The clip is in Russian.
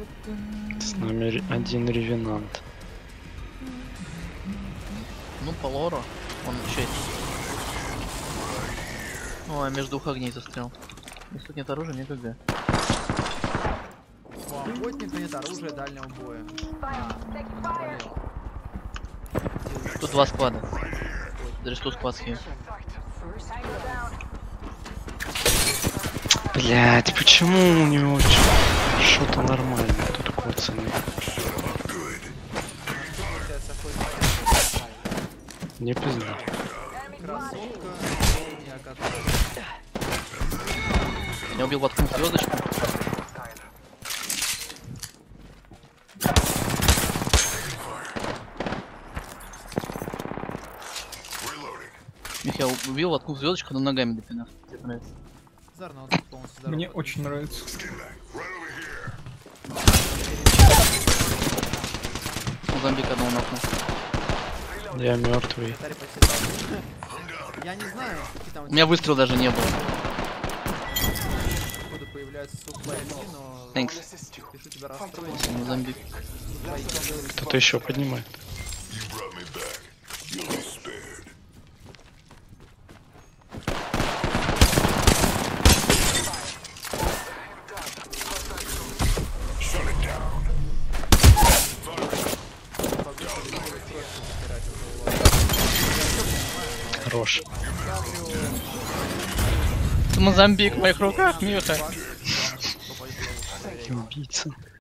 С нами один ревенант. Ну, по лору. Он еще есть. Ой, между двух огней застрял. Если тут нет оружия, не ГГ. У охотника нет оружия дальнего боя. Болел. Тут два склада. Дрешту склад схем. Блять, почему у него что-то нормально тут коцаны? Не пизда. Красотка. Я убил воткнул звездочку. Их я убил, воткнул звездочку, но ногами допинав. Тебе нравится? Зарно, вот полностью здоров. Мне очень нравится. Зомбик одного нокнул. Я мертвый. Катарь почти сдался. Я не знаю, какие там... У меня выстрела даже не было. Откуда появляются суплайки, но... Thanks. Пишу тебя расстроить. Ну, зомбик. Кто-то еще поднимает. Хорош. Мозамбик в моих руках, Миха. Убийца.